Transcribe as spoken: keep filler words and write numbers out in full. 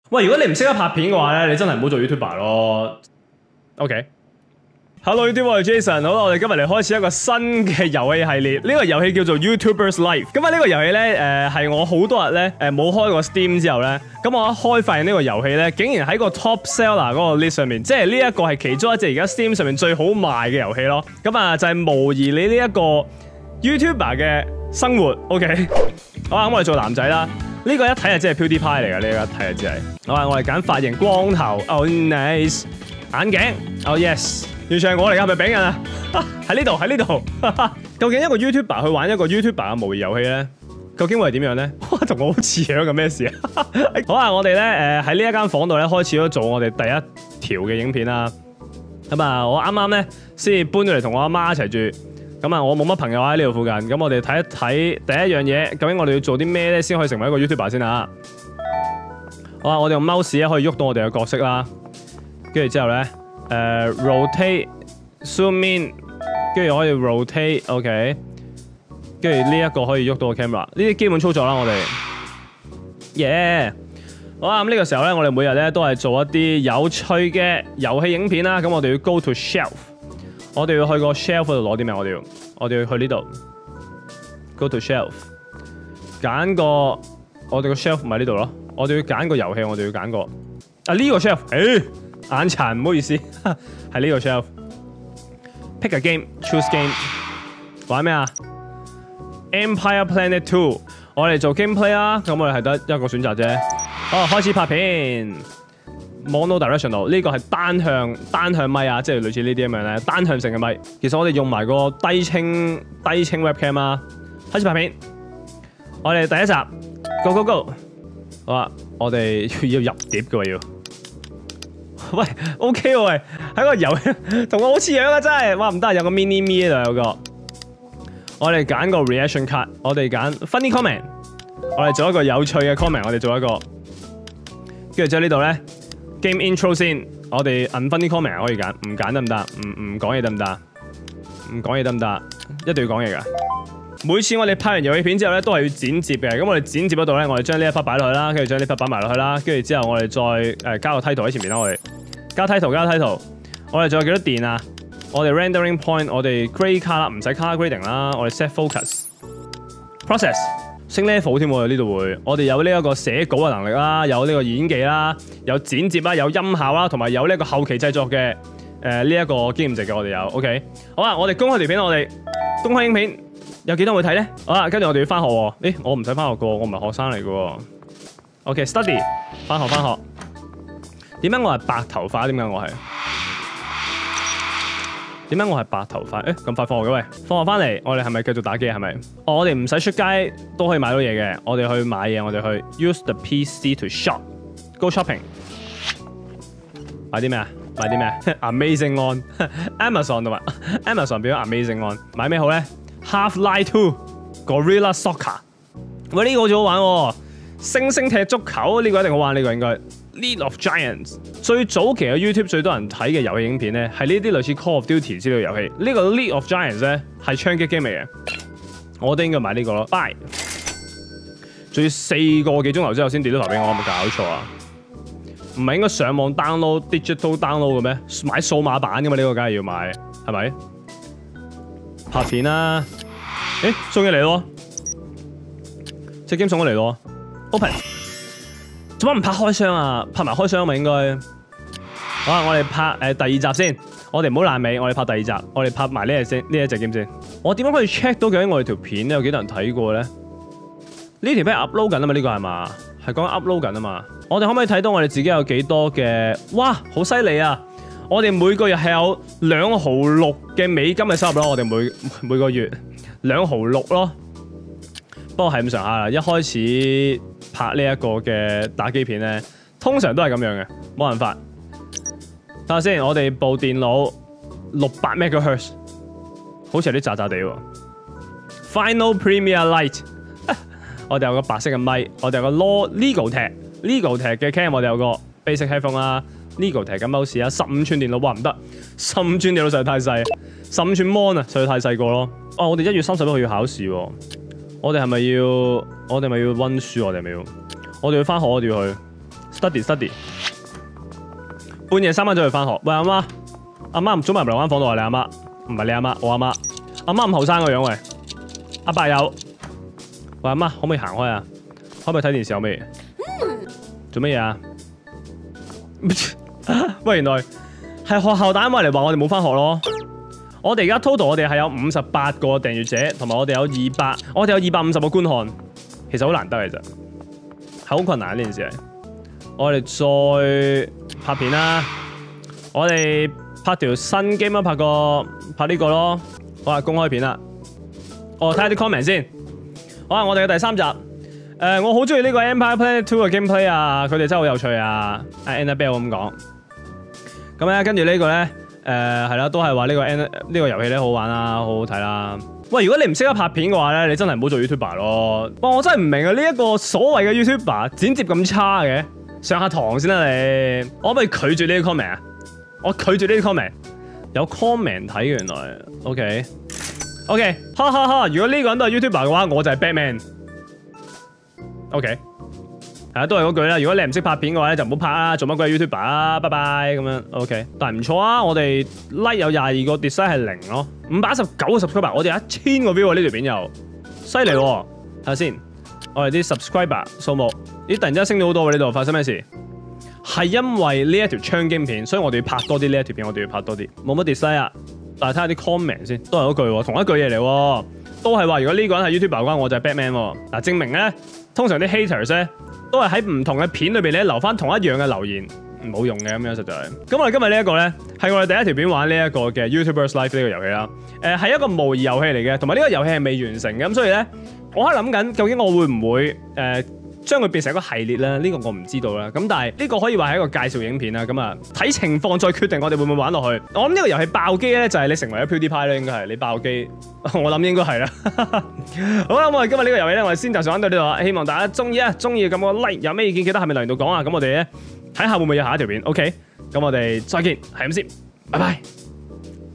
喂，如果你唔識得拍片嘅話咧，你真係唔好做 YouTuber 咯。OK。Hello YouTube， 我係 Jason， 好啦，我哋今日嚟開始一個新嘅遊戲系列。呢、這個遊戲叫做 YouTubers Life。咁啊，呢個遊戲咧，誒、呃、係我好多日咧，誒冇開過 Steam 之後咧，咁我一開發現呢個遊戲咧，竟然喺個 Top Seller 嗰個 list 上面，即係呢一個係其中一隻而家 Steam 上面最好賣嘅遊戲咯。咁啊，就係、是、模擬你呢一個 YouTuber 嘅生活。OK， 好啊，咁我哋做男仔啦。呢、這個一睇就真係 PewDiePie 嚟㗎，呢、這個一睇就真係。好啊，我哋揀髮型光頭。Oh nice， 眼鏡。Oh yes。完全係我嚟㗎，係咪餅人啊？喺呢度，喺呢度。究竟一個 YouTuber 去玩一個 YouTuber 嘅模擬遊戲咧，究竟會係點樣咧？哇，同我好似樣嘅咩事啊？好啊，我哋咧誒喺呢一間房度咧開始咗做我哋第一條嘅影片啦。咁啊，我啱啱咧先搬咗嚟同我阿媽一齊住。咁啊，我冇乜朋友喺呢度附近。咁我哋睇一睇第一樣嘢，究竟我哋要做啲咩咧先可以成為一個 YouTuber 先啊？好啊，我哋用 mouse 咧可以喐到我哋嘅角色啦。跟住之後咧。誒、uh, rotate zoom in， 跟住可以 rotate，OK， 跟住呢一個可以喐到個 camera， 呢啲基本操作啦，我哋，耶、yeah ！好啦，咁呢個時候咧，我哋每日咧都係做一啲有趣嘅遊戲影片啦。咁我哋要 go to shelf， 我哋要去個 shelf 度攞啲咩？我哋要，我哋要去呢度 ，go to shelf， 揀個我哋個 shelf 唔係呢度咯，我哋要揀個遊戲，我哋要揀個啊呢、這個 shelf， 誒、欸。眼殘唔好意思，係呢個 shelf。Pick a game, choose game。玩咩啊 ？Empire Planet Two。我哋做 gameplay 啦，咁我哋係得一個選擇啫。好，開始拍片。Mono-directional 呢個係單向單向咪啊，即係類似呢啲咁樣咧，單向性嘅咪。其實我哋用埋個低清低清 webcam 啊。開始拍片。我哋第一集 ，Go Go Go。好啊，我哋要入碟嘅喎要。喂 ，OK 喎，喂，喺個遊戲同我好似樣啊，真係，哇唔得，有個 mini me 喺度有個，我哋揀個 reaction card， 我哋揀 funny comment， 我哋做一個有趣嘅 comment， 我哋做一個，跟住之後呢度咧 game intro 先，我哋 unfunny comment 可以揀，唔揀得唔得？唔唔講嘢得唔得？唔講嘢得唔得？一定要講嘢噶。每次我哋拍完遊戲片之後咧，都係要剪接嘅。咁我哋剪接嗰度咧，我哋將呢一 part 擺落去啦，跟住將呢 part 擺埋落去啦，跟住之後我哋再誒、呃、加個 title 喺前面啦，我哋加 title 加 title。我哋仲有幾多電啊？我哋 rendering point， 我哋 grade 卡啦，唔使 color grading 啦，我哋 set focus process 升 level 添喎，呢度會。我哋有呢一個寫稿嘅能力啦，有呢個演技啦，有剪接啦，有音效啦，同埋有呢一個後期製作嘅誒呢一個經驗值嘅，我哋有。OK， 好啦，我哋公開條片，我哋公開影片。有幾多人會睇咧？好啦，跟住我哋要翻學喎。誒，我唔使翻學噶，我唔係學生嚟噶。OK，study， 翻學翻學。點解我係白頭髮？點解我係？點解我係白頭髮？誒，咁快放學嘅喂，放學翻嚟，我哋係咪繼續打機？係咪？哦，我哋唔使出街都可以買到嘢嘅。我哋去買嘢，我哋去 use the P C to shop，go shopping。買啲咩啊？買啲咩 ？Amazing on Amazon 同埋 Amazon 變咗 Amazing on， 買咩好咧？Half-Life Two Gorilla Soccer， 喂呢、這個好似好玩喎，星星踢足球呢、這個一定好玩，呢、這個應該 League of Giants 最早期嘅 YouTube 最多人睇嘅遊戲影片咧，係呢啲類似 Call of Duty 之類嘅遊戲。呢、這個 League of Giants 咧係槍擊 game 嚟嘅，我都應該買呢個咯。Bye， 仲要四個幾鐘頭之後先跌到頭俾我，有冇搞錯啊？唔係應該上網 download digital download 嘅咩？買數碼版噶嘛？呢、這個梗係要買，係咪？拍片啦、啊，誒送嘢嚟咯，隻 game 送咗嚟咯 ，open， 做乜唔拍開箱啊？拍埋開箱咪應該，好啊！我哋拍誒、呃、第二集先，我哋唔好爛尾，我哋拍第二集，我哋拍埋呢隻先，呢一隻 game 先。我點樣可以 check 到究竟我哋條片有幾多人睇過咧？呢條片 upload 緊啊嘛，呢、這個係嘛？係講 upload 緊啊嘛。我哋可唔可以睇到我哋自己有幾多嘅？哇，好犀利啊！我哋每個月係有兩毫六嘅美金嘅收入咯，我哋每每個月兩毫六咯。不過係咁上下啦，一開始拍呢一個嘅打機片咧，通常都係咁樣嘅，冇辦法。睇下先，我哋部電腦六百 megahertz， 好似有啲渣渣地喎。Final Premiere Lite， 我哋有個白色嘅咪，我哋有個 Logitech，Logitech 嘅 cam， 我哋有個 basic headphone 啦。呢個睇緊 mouse 啊，十五寸電腦哇唔得，十五寸電腦實在太細，十五寸 mon 啊實在太細個咯。哦，我哋一月三十一號要考試喎，我哋係咪要？我哋咪要溫書？我哋咪要？我哋要翻學，我哋要去。 study study。半夜三更走去翻學，喂阿媽，阿媽唔早埋入嚟間房度啊！你阿媽唔係你阿媽，我阿媽，阿媽咁後生個樣喂，阿伯有，喂阿媽可唔可以行開啊？可唔可以睇電視有咩嘢？做乜嘢啊？喂，原來係學校打電話嚟話我哋冇翻學咯。我哋而家 total 我哋係有五十八個訂閱者，同埋我哋有二百，我哋有二百五十個觀看，其實好難得嘅啫，係好困難呢件事係。我哋再拍片啦，我哋拍條新 game 啦，拍個拍呢個咯，好啊，公開片啦。我睇下啲 comment 先。好啊，我哋嘅第三集，誒、呃，我好中意呢個 Empire Planet Two 嘅 gameplay 啊，佢哋真係好有趣啊。阿 Annabelle 咁講，咁咧跟住呢個咧，誒係啦，都係話呢個 N 呢個遊戲咧好玩啦，好好睇啦。喂，如果你唔識得拍片嘅話咧，你真係唔好做 YouTuber 咯。哇，我真係唔明啊，呢一個所謂嘅 YouTuber 剪接咁差嘅。上下堂先啦你，我可唔可以拒絕呢啲 comment 啊？我拒絕呢啲 comment， 有 comment 睇嘅原來 ，OK OK， 哈哈哈！如果呢個人都係 YouTuber 嘅話，我就係 Batman。OK， 係啊，都係嗰句啦。如果你唔識拍片嘅話咧，就唔好拍啦，做乜鬼 YouTuber 啊？拜拜咁樣 OK， 但係唔錯啊！我哋 like 有廿二個 dislike 係零咯，五百一十九個 subscriber， 我哋一千個 view 呢條片又犀利喎！睇下先。我哋啲 subscriber 數目，咦突然之間升咗好多喎！呢度發生咩事？係因為呢一條槍經片，所以我哋要拍多啲呢一條片，我哋要拍多啲。冇乜 dislike 啊，但係睇下啲 comment 先，都係嗰句喎，同一句嘢嚟喎，都係話如果呢個人係 YouTuber 嘅話，我就係 Batman 喎。嗱，證明咧，通常啲 haters 咧都係喺唔同嘅片裏邊咧留翻同一樣嘅留言，冇用嘅咁樣實在。咁我哋今日呢一個咧係我哋第一條片玩呢一個嘅 YouTubers Life 呢個遊戲啦。誒、呃、係一個模擬遊戲嚟嘅，同埋呢個遊戲係未完成嘅，咁所以咧。我喺度諗緊，究竟我會唔會誒將佢變成一個系列咧？呢、這個我唔知道啦。咁但係呢個可以話係一個介紹影片啦。咁啊睇情況再決定我哋會唔會玩落去。我諗呢個遊戲爆機咧，就係你成為咗 PewDiePie 咧，應該係你爆機。我諗應該係啦。好啦，咁我哋今日呢個遊戲咧，我哋先就上玩到呢度啦。希望大家中意啊，中意咁個 like， 有咩意見記得下面留言度講啊。咁我哋咧睇下會唔會有下一條片。OK， 咁我哋再見，係咁先，拜拜。